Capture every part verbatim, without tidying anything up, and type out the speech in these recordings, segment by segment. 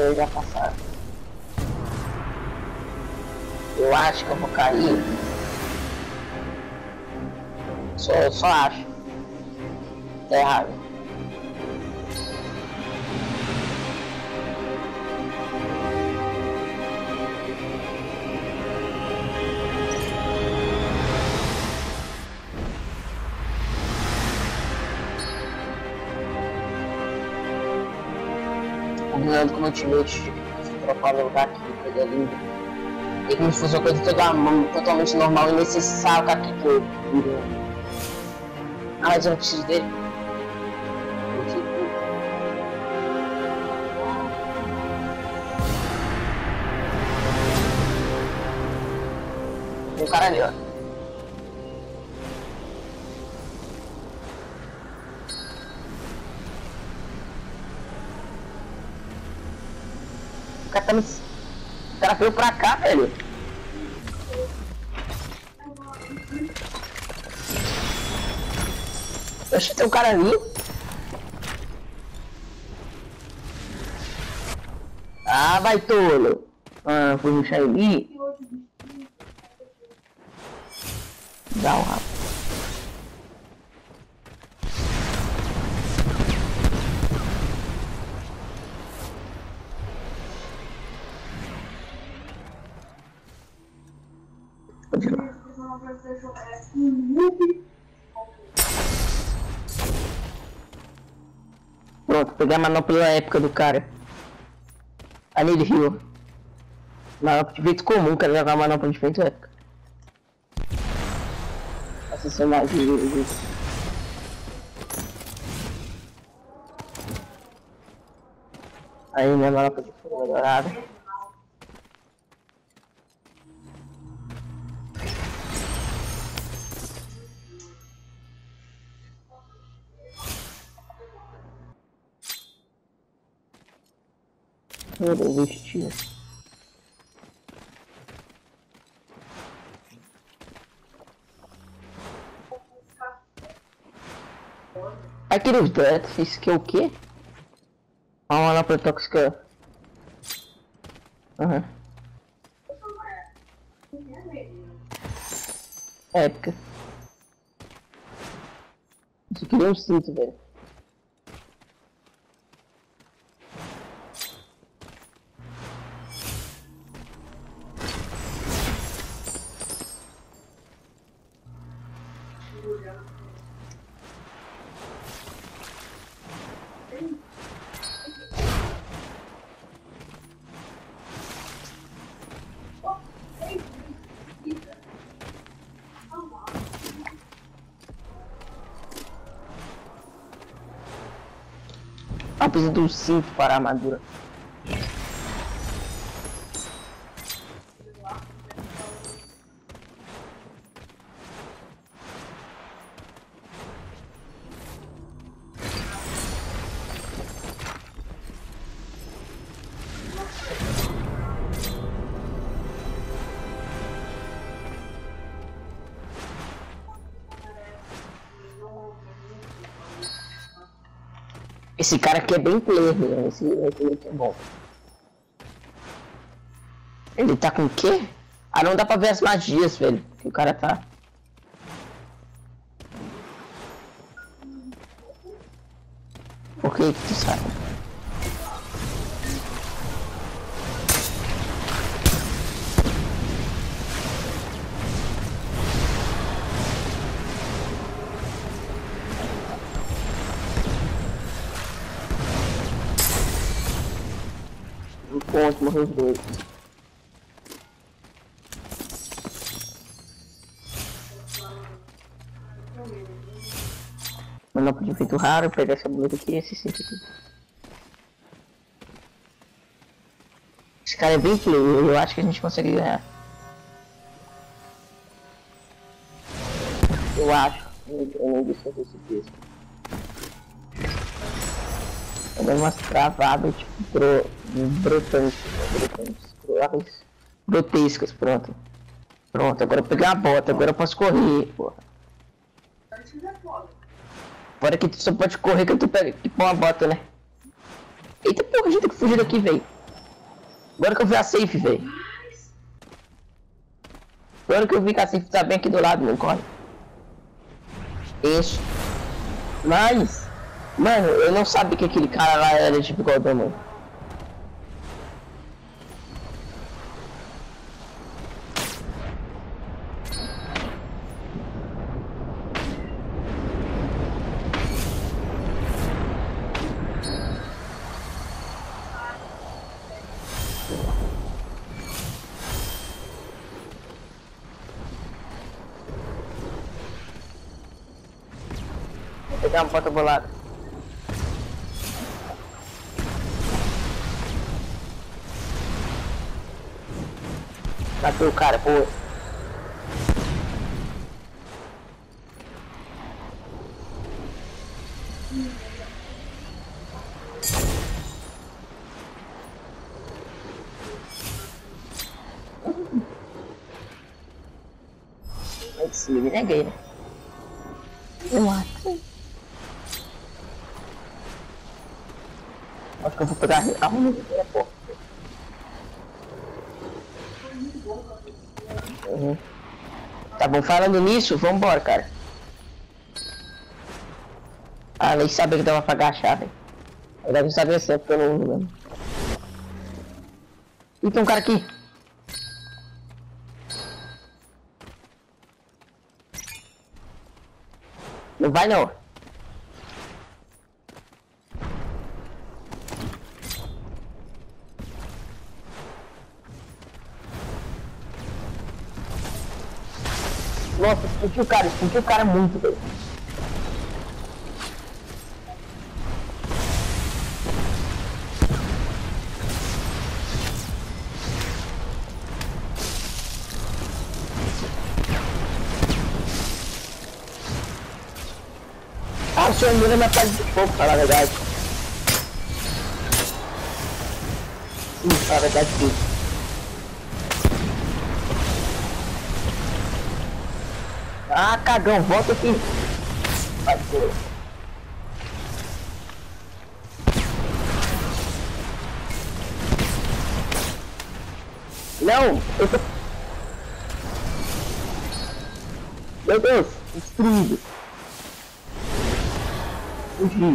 Eu já passaram. Eu acho que eu vou cair. Só, eu só acho. Tá errado. Combinando com o meu teammate, trocar meu lugar aqui, coisa linda. E como se fosse uma coisa toda, totalmente normal e necessária, o cara que eu. Ah, mas eu não preciso dele. Tem um cara ali, ó. O cara tá me... O cara veio pra cá, velho. Oxe, tem um cara ali. Ah, vai tolo. Ah, fui no Shaili. Dá um rabo. Pode ir lá. Pronto, peguei a manopla épica do cara. I need heal. Manopla de feito comum, quero jogar a manopla de feito épica. Essa são mais de aí, minha manopla de feito dourada. Eu vou vestir. Aquele Death fiz que é o quê? Ah, uma manopla tóxica. Aham. Épica. Isso aqui é um cinto, velho. Ah, preciso de um cinto para a armadura. Esse cara aqui é bem player, né? Esse aqui é bom. Ele tá com o quê? Ah, não dá pra ver as magias, velho. Que o cara tá. Por que que tu sabe? Um ponto, morreu os dois. Manopla de feito raro, pegar essa blusa aqui e esse cinto aqui. Esse cara é bem player, eu acho que a gente consegue ganhar. Eu acho. Eu não vi fazer esse texto. Eu dei umas travadas tipo bro, brotantes, brotantes, grotescas, pronto. Pronto, agora eu peguei a bota, agora eu posso correr, porra. Fora que tu só pode correr que tu pega que põe a bota, né? Eita porra, a gente tem que fugir daqui, velho. Agora que eu vi a safe, velho. Agora que eu vi que a safe tá bem aqui do lado, não corre. Isso. Mas, mano, eu não sabia que aquele cara lá era tipo Gordon, mano. Vou pegar uma porta bolada. Bateu o cara, pô. Esse menino é gay, né? Eu acho. Acho que eu vou pegar a arma da porta. Uhum. Tá bom, falando nisso, vambora, cara. Ah, nem sabia que dava pra agachar, velho. Eu deve saber sempre que eu não uso mesmo. E tem um cara aqui. Não vai não. Nossa, explodiu o cara, explodiu o cara muito, velho. Ah, o senhor mira na parte de fogo, pra falar a verdade. Sim, pra falar a verdade, sim. Ah, cagão, volta aqui. Vai ser. Não, eu tô... Meu Deus, destruído. Fugi.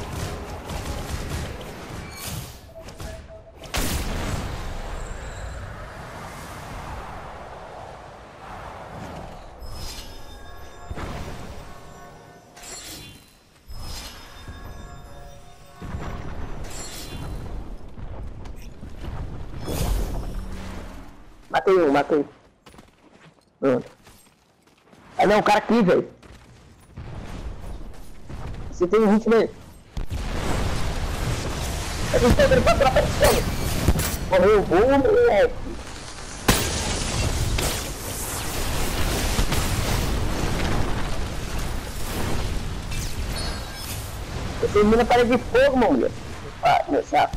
Matei um, matei. Pronto. Ah não, o cara aqui, velho. Você tem um ritmo aí. Eu não estou vendo pra tropa de cima. Morreu o bom, moleque. Eu termino na parede de fogo, mano. Ah, meu sapo.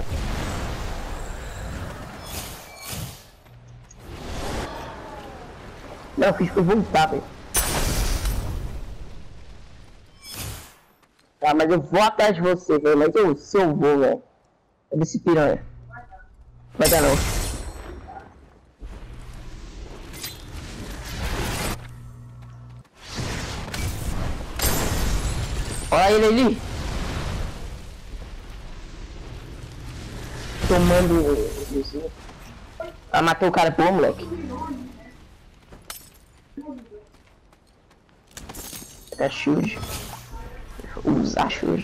Não, eu fiz pra voltar, velho. Tá, mas eu vou atrás de você, velho. Mas eu, se eu vou, velho. É desse piranha. Vai dar não. Olha ele ali. Tomando... Ah, matou o cara, pô, moleque. É shield. Usar shield.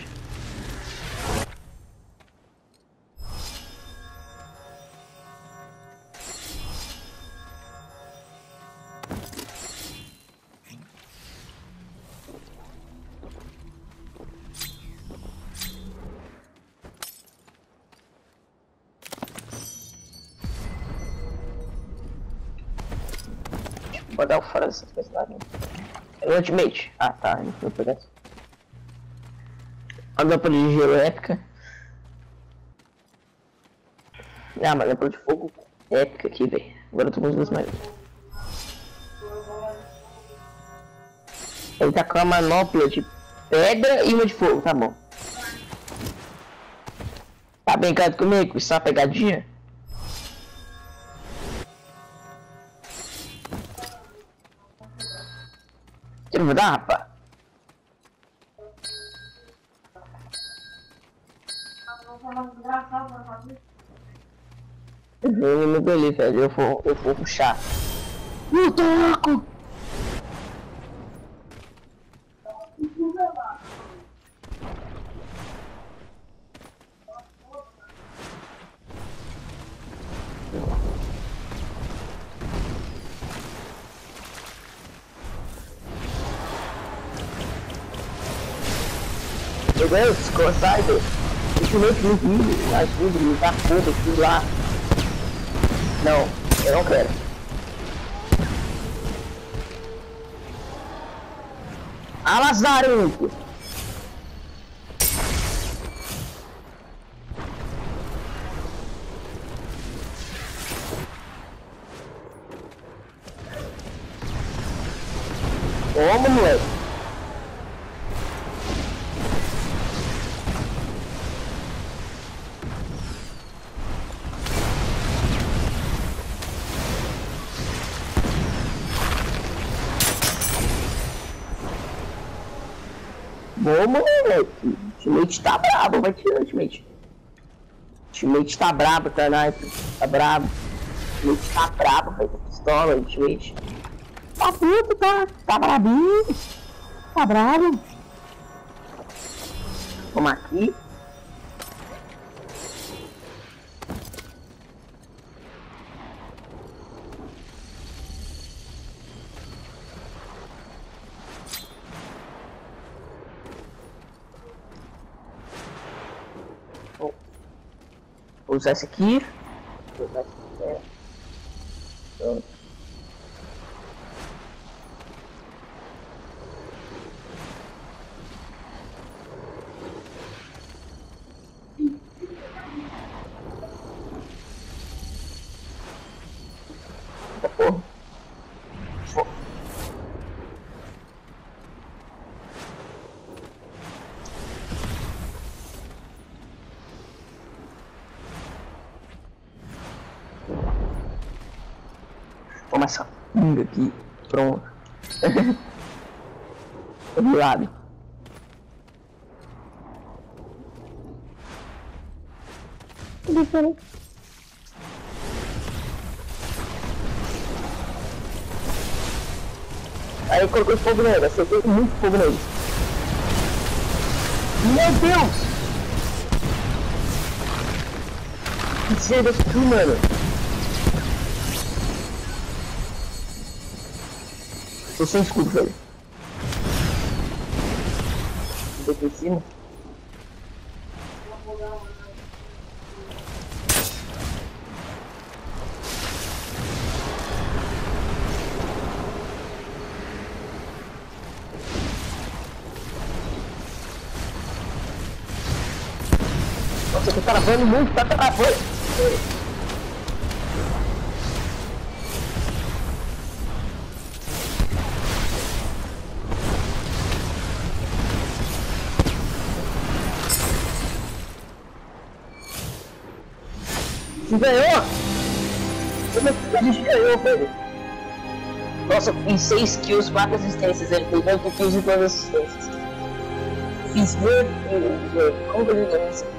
Vou dar o fora dessa coisa lá, né? É Ultimate. Ah, tá. Não vou pegar isso. A lâmpada de gelo épica. Ah, mas a lâmpada de fogo épica aqui, velho. Agora eu tô com os dois mais. Ele tá com a manopla de pedra e uma de fogo, tá bom. Tá brincando comigo? Isso é uma pegadinha? Tira, vou dar, rapaz. Eu vou me engolir, velho. Eu vou, eu vou puxar. Eu toco! Meu Deus, sai, velho. Infelizmente no vídeo, ajuda, me dá foda, tudo lá. Não, eu não quero. Ah, Lazarento! Toma, moleque. Vamos, moleque. O teammate tá brabo, vai tirar o teammate. O teammate tá brabo, tá, Sniper? Tá brabo. O teammate tá brabo, vai com pistola, o teammate. Tá puto, tá? Tá brabinho. Tá brabo. Vamos aqui. Vou usar esse aqui. Vou usar esse aqui. É. Pronto. Eita porra. Vou. Toma essa pinga aqui. Pronto. Do lado. Diferente. Aí eu coloquei fogo nele, acertei muito fogo nele. Meu Deus! Que cedo aqui, mano. Tô sem escudo, velho. Tô aqui em cima. Nossa, eu tô travando muito, tá travando. Se ganhou! Como é que a gente ganhou, velho? Nossa, em seis kills, quatro assistências, ele fez oito kills e duas assistências. Fiz muito, como que ele ganhou?